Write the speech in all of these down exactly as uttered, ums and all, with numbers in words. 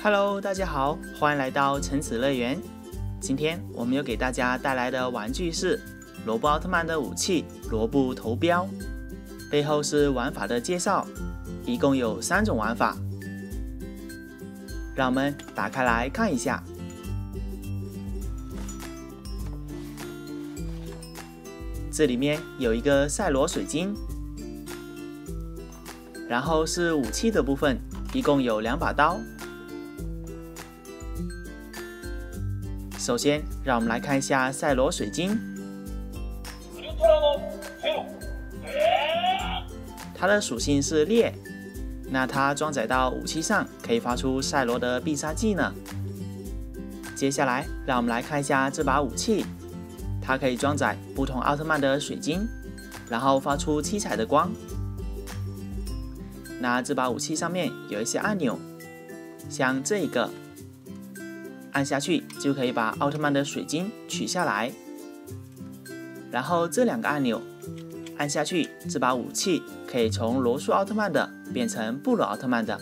Hello， 大家好，欢迎来到橙子乐园。今天我们又给大家带来的玩具是罗布奥特曼的武器罗布头镖，背后是玩法的介绍，一共有三种玩法。让我们打开来看一下。这里面有一个赛罗水晶，然后是武器的部分，一共有两把刀。首先，让我们来看一下赛罗水晶。它的属性是烈，那它装载到武器上可以发出赛罗的必杀技呢。接下来，让我们来看一下这把武器，它可以装载不同奥特曼的水晶，然后发出七彩的光。那这把武器上面有一些按钮，像这一个。按下去就可以把奥特曼的水晶取下来，然后这两个按钮按下去，这把武器可以从罗素奥特曼的变成布鲁奥特曼的。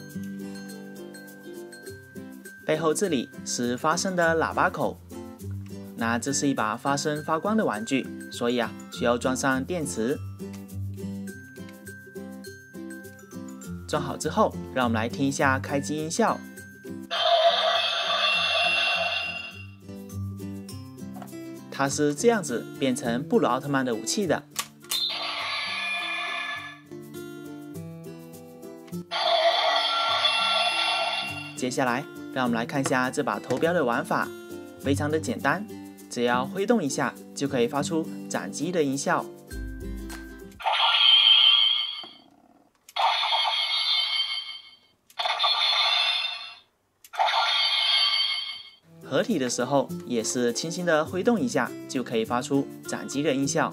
背后这里是发声的喇叭口，那这是一把发声发光的玩具，所以啊需要装上电池。装好之后，让我们来听一下开机音效。它是这样子变成布鲁奥特曼的武器的。接下来，让我们来看一下这把头镖的玩法，非常的简单，只要挥动一下就可以发出斩击的音效。合体的时候也是轻轻的挥动一下就可以发出斩击的音效。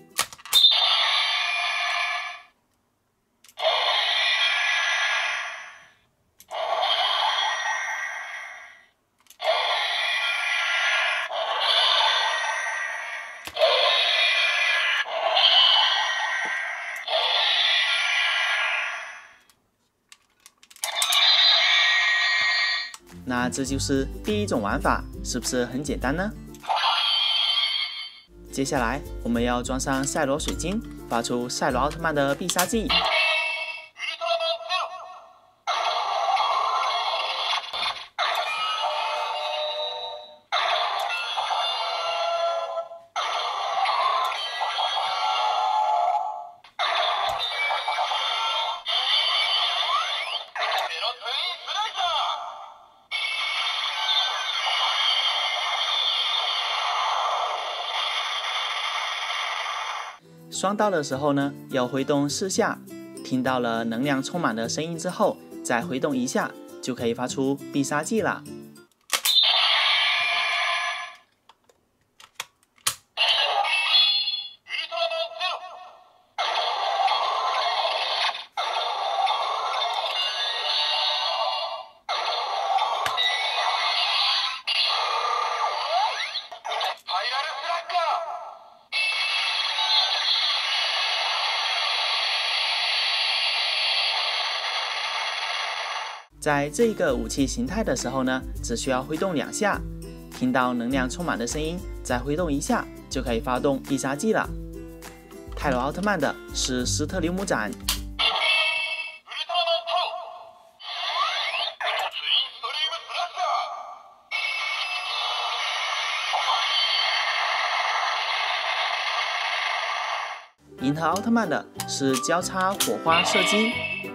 那这就是第一种玩法，是不是很简单呢？接下来我们要装上赛罗水晶，发出赛罗奥特曼的必杀技。双刀的时候呢，要挥动四下，听到了能量充满的声音之后，再挥动一下，就可以发出必杀技了。在这个武器形态的时候呢，只需要挥动两下，听到能量充满的声音，再挥动一下就可以发动必杀技了。泰罗奥特曼的是斯特留姆斩，银河奥特曼的是交叉火花射击。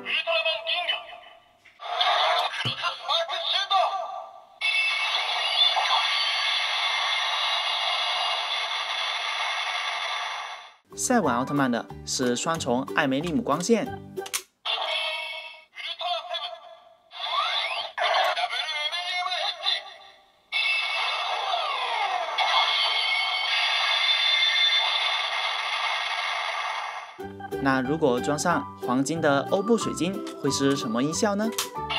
赛文奥特曼的是双重艾梅利姆光线。那如果装上黄金的欧布水晶，会是什么音效呢？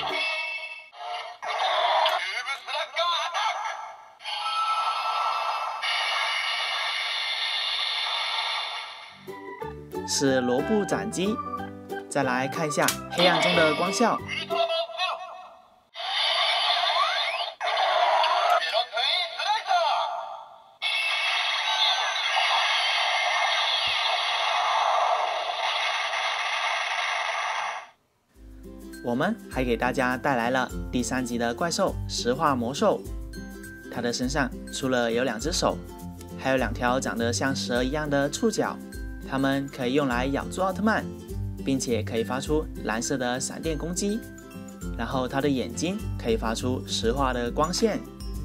是罗布斩击。再来看一下黑暗中的光效， 我们还给大家带来了第三集的怪兽石化魔兽。它的身上除了有两只手，还有两条长得像蛇一样的触角，它们可以用来咬住奥特曼，并且可以发出蓝色的闪电攻击。然后它的眼睛可以发出石化的光线。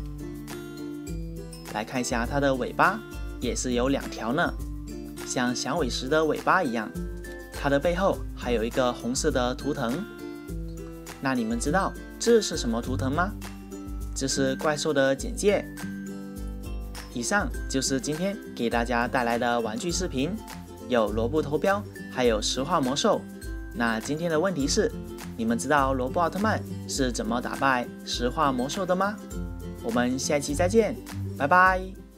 来看一下它的尾巴，也是有两条呢，像响尾石的尾巴一样。它的背后还有一个红色的图腾。那你们知道这是什么图腾吗？这是怪兽的简介。以上就是今天给大家带来的玩具视频，有罗布头标，还有石化魔兽。那今天的问题是，你们知道罗布奥特曼是怎么打败石化魔兽的吗？我们下期再见，拜拜。